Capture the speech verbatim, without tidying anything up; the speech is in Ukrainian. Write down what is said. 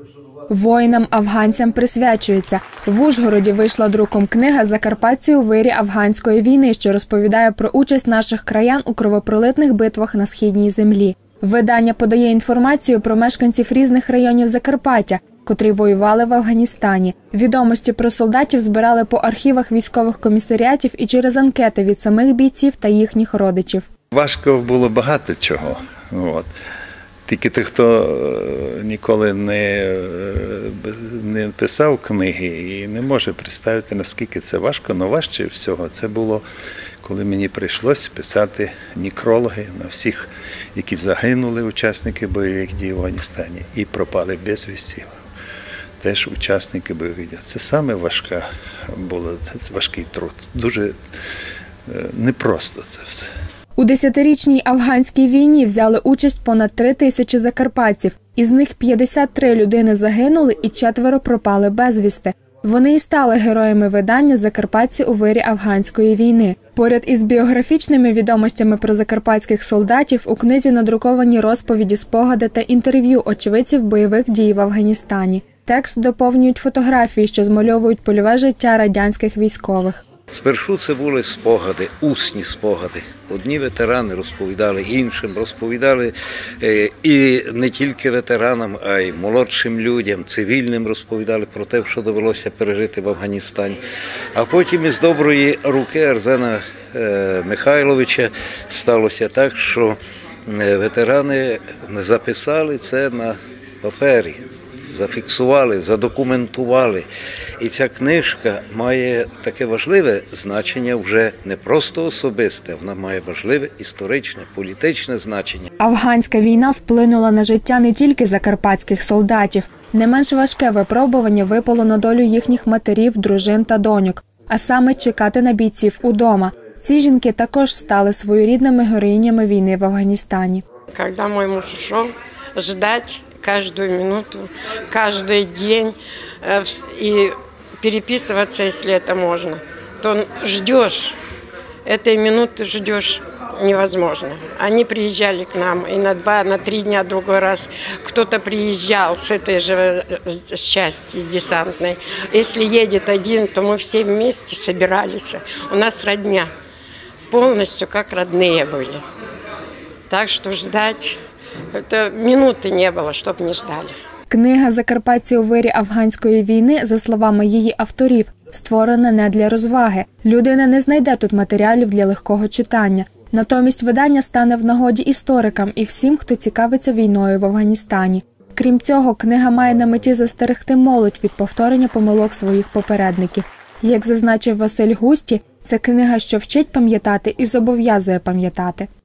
Воїнам-афганцям присвячується. В Ужгороді вийшла друком книга «Закарпатці у вирі афганської війни», що розповідає про участь наших краян у кровопролитних битвах на східній землі. Видання подає інформацію про мешканців різних районів Закарпаття, котрі воювали в Афганістані. Відомості про солдатів збирали по архівах військових комісаріатів і через анкети від самих бійців та їхніх родичів. Важко було багато чого. От. Тільки той, хто ніколи не, не писав книги і не може представити, наскільки це важко, але важче всього це було, коли мені прийшлося писати некрологи на всіх, які загинули, учасники бойових дій в Афганістані, і пропали безвісті. Теж учасники бойових дій. Це саме важка було, це важкий труд. Дуже непросто це все. У десятирічній афганській війні взяли участь понад три тисячі закарпатців. Із них п'ятдесят три людини загинули і четверо пропали безвісти. Вони і стали героями видання «Закарпатці у вирі афганської війни». Поряд із біографічними відомостями про закарпатських солдатів у книзі надруковані розповіді, спогади та інтерв'ю очевидців бойових дій в Афганістані. Текст доповнюють фотографії, що змальовують польове життя радянських військових. Спершу це були спогади, усні спогади. Одні ветерани розповідали іншим, розповідали і не тільки ветеранам, а й молодшим людям, цивільним розповідали про те, що довелося пережити в Афганістані. А потім із доброї руки Арсена Михайловича сталося так, що ветерани записали це на папері. Зафіксували, задокументували. І ця книжка має таке важливе значення вже не просто особисте, вона має важливе історичне, політичне значення. Афганська війна вплинула на життя не тільки закарпатських солдатів. Не менш важке випробування випало на долю їхніх матерів, дружин та доньок, а саме чекати на бійців удома. Ці жінки також стали своєрідними героїнями війни в Афганістані. Коли мій муж пішов, чекати каждую минуту, каждый день и переписываться, если это можно, то ждешь, этой минуты ждешь невозможно. Они приезжали к нам и на два, на три дня другой раз. Кто-то приезжал с этой же части, с десантной. Если едет один, то мы все вместе собирались. У нас родня, полностью как родные были. Так что ждать... Це минути не було, щоб не ждали. Книга «Закарпатці у вирі афганської війни», за словами її авторів, створена не для розваги. Людина не знайде тут матеріалів для легкого читання. Натомість видання стане в нагоді історикам і всім, хто цікавиться війною в Афганістані. Крім цього, книга має на меті застерегти молодь від повторення помилок своїх попередників. Як зазначив Василь Густі, це книга, що вчить пам'ятати і зобов'язує пам'ятати.